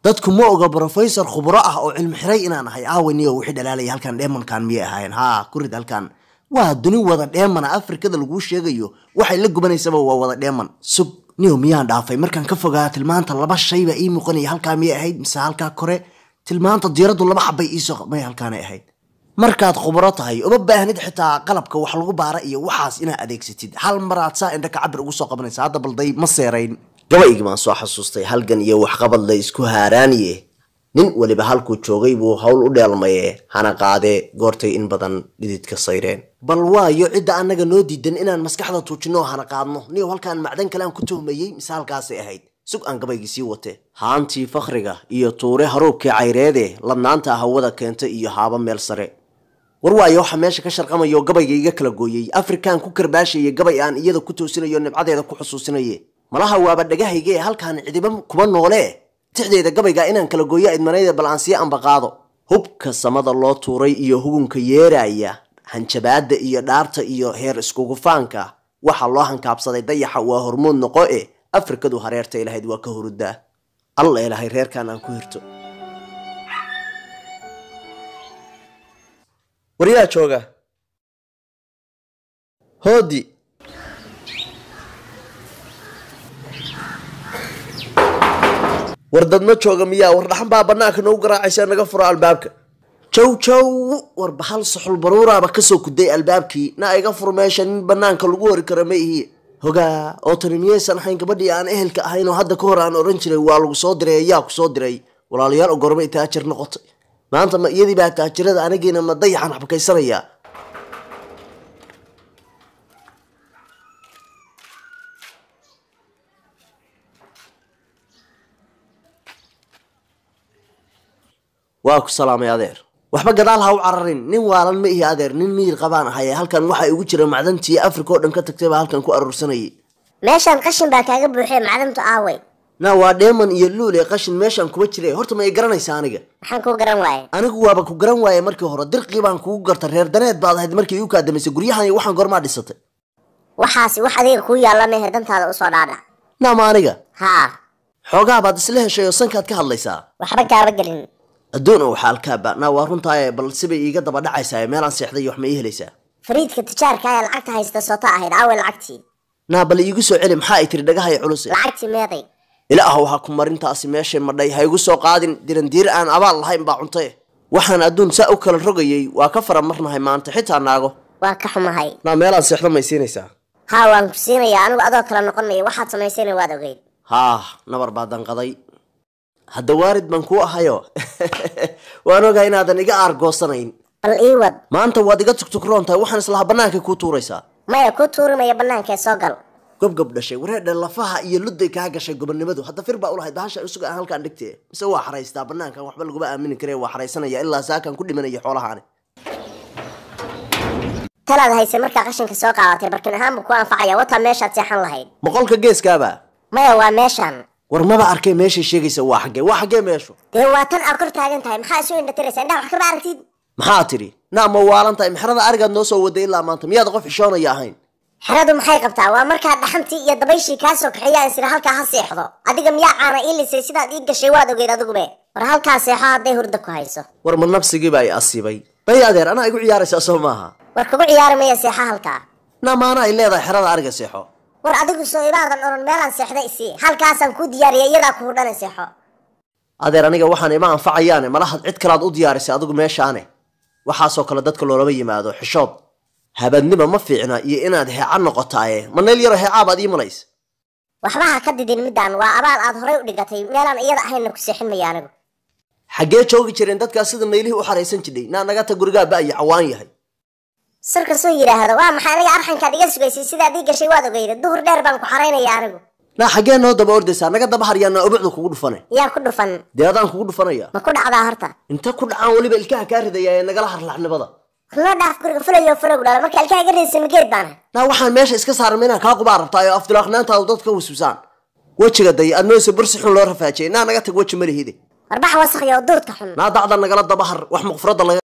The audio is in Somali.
dadku ma oga professor khubro ah oo cilmi xiray inaan ahay aawaniyo wixii dhalaalay halkan dheemankan miya ahayn ha kurid halkan waa duni wada dheeman Afrikada lagu sheegayo waxay la gubanaysaa waa wada dheeman sub niyo miyaan dhaafay markaan ka fogaa tilmaanta laba shay ba ii muuqanay halka miya ahayd mise halka kore tilmaanta diiradu laba xabay ii soo may halkaan ahayd markaad khubro tahay uma baahnid xitaa qalabka wax lagu baara iyo waxaas inaad adeegsatid hal mar aad saa indha ka cabir ugu soo qabanaysa hadda balday ma seereyn gabaygi ma soo xasuustay halgan iyo wax qabad la isku haaraaniye nin waliba halku joogay buu hawl u dheelmaye hana qaade goortay in badan dhididka sayreen bal waayo cid anaga noo diidan inaan maskaxda tuujino hana qaadno niyo halkaan macdan kale aan ku tuhmayay misaalkaas ay ahayd sug aan gabaygi sii wate haantii fakhriga iyo tuure haruubkii cayreede ladnaanta hawada keentay iyo haaba meel sare war waayo waxa meesha ka sharqamayo gabayga iga kala gooyay Afrikaan ku karbaashayay gabay aan iyada ku toosinayo nibcadeeda ku xusuusinaye malaha waaba dhagahayga halkaan cidiba kuma noole tixdeeda gabayga inaan kala gooyo idmanayda balansiya aan baqaado hubka samada loo tuuray iyo hugunka yeeraya hanjabaada iyo dhaarta iyo heer iskugu faanka waxa loo hankaabsaday dayaxa waa hormoon noqo Afrikadu hareerta ilahayd waa ka hurudaa alla ilaahay reerkan aan ku hirto wariyaa jooga hoodi wardadna jooga miyaa war dhaxan baa banaanka noo garaacaysa naga furo albaabka jow war bahal suxul baruuraaba ka soo kuday albaabkii na iga furo meesha nin banaanka lagu hori karo ma ihi hoga oo tanimiyeysan ahayn gabadhii aan ehelka ahayn oo hadda ka hor aan oran jiray waa lagu soo diray ayaa ku soo diray walaalayaal oo gormay taajir noqotay maanta ma iyadii baa taajirada anigiina ma dayaxan xabkaysanaya waa ku salaamay adeer waxba gadaal ha u cararin nin waalan ma ihi adeer nin miir qabaan ahay halkan waxa ugu jira macdantii Afrika oo dhan ka tagtay baa halkan ku arursanayay meeshan qashin baa kaaga buuxay macdantu aaway na waa dheeman iyo luule qashin meeshan kuma jiray horta ma ay garanaysaa aniga maxaan ku garan waayay anigu waaba ku garan waayay markii hore dirqii baan kugu gartay reer daneed baad ahayd markii uu ka damaysay guryahan waxaan gorma dhisatay waxaasi wax adiga ku yaala meher dantaada u soo dhaadha na ma aniga ha xogaa baad isla heshay oo sankaad ka hadlaysaa waxba kaaba galin adoon oo xalkaaba na waa runtaa bal sibay iga daba dhacaysaa meel aan seexday wax ma ii helaysaa fariidka tijaarka ay lacagta haysta soota ahayd awal lacagtii na bal iigu soo celi maxaa ay tiri dhagahay culus lacagtii meeday ilaahu waxa ku marintaasi meesha madhay ha igu soo qaadin dirandiir aan abaal lahayn baa cuntay waxaan adoon saa u kala rogayay waa ka faramarnahay maanta xitaa naago waa ka xumahay na meel aan seexdo ma siinaysaa ha waan ku siinayaa anigu adoo kala noqonay waxaad samaysay waad ogeyd ha nabar baa danqaday hadda waarid baan ku ahayo waan ogahay inaadan iga aargoosanayn bal iiwad maanta waad iga tugtugroontahay waxaan islaha banaanka ku tuuraysaa maya ku tuurimaya banaanka soo gal gobgob dhashay wareedha lafaha iyo luday kaa gashay gobonimadu hadda fir baa u lahayd bahasha isuga aan halkaan dhigtee mise waa xaraystaa banaankan waxba laguma aamini karee waa xaraysanaya ilaa saakan ku dhimanaya xoolahaani talaad haysay markaa qashinka soo qaadatay barkin ahaanba ku anfacaya wataa meeshaad seexan lahayd boqolka geeskaaba maya waa meeshan war maba arkay meesha sheegaysa waa xagee meeshu dee waa tan aad kor taagan tahay maxaa isu indhatiraysa indhaha wax kama aragtid maxaa tiri naama waalantahay maxrada arigaad noo soo waday ilaa maanta miyaad qof xishoonaya ahayn xeradu maxay qabtaa waa markaa dhaxantii iyo dabayshii kaa soo kaxeeyaan sida halkaa ha seexdo adiga miyaa caana ii lisay sidaad ii gashay waad ogeyd adigume war halkaa seexo hadday hurda ku hayso war ma nabsigiiba ay asiibay bay adeer anaa igu ciyaaraysaa soo maaha war kugu ciyaari maya seexa halkaa naamaana ay leedahay xerada ariga seexo war adigu soo ibaadan oran meelaan seexda isii halkaasaan ku diyaariyay iyadaa kugu dhana seexo adeer aniga waxaan ima anfacayaane malahad cid kalaad u diyaarisay adigu meeshaane waxaasoo kale dadka loolama yimaado xishood habadnima ma fiicna iyo inaad heeca noqotaaye ma neel yaro heecaabaad ii malays waxba ha ka didin midaan waa abaal aad horay u dhigatay meelaan iyada ahayna ku seexin maya anigu xaggee joogi jireen dadkaas sida naylihii u xaraysan jidhay naa nagata gurigaa ba'yo cawaan yahay sirka soo yidhaahdo waa maxay aniga arxankaad iga sugaysay sidaad ii gashay waad ogeyda duhur dheer baan ku xaraynaya anigu naa xaggee noo daba ordaysaa naga daba haryaana ubucdu kugu dhufane yaa ku dhufan dee adaan kugu dhufanaya ma ku dhacdaa horta inta ku dhacaan weliba ilkaha kaa ridaya ee nagala harlaxnimada noo dhaaf guriga fulayo fulagu dhala marka ilkaha iga ridaysa mageed baana naa waxaan meesha iska saaran inaan kaa qubaa rabtaa oo afdulaaqnaantaadu dadka wasuusaan wejiga day aad noosa bursi xun loo rafaajiyay naa naga tag weji malihide warbax wasakh iyo duurka xun naa dacda nagala daba har wax muqfurada laga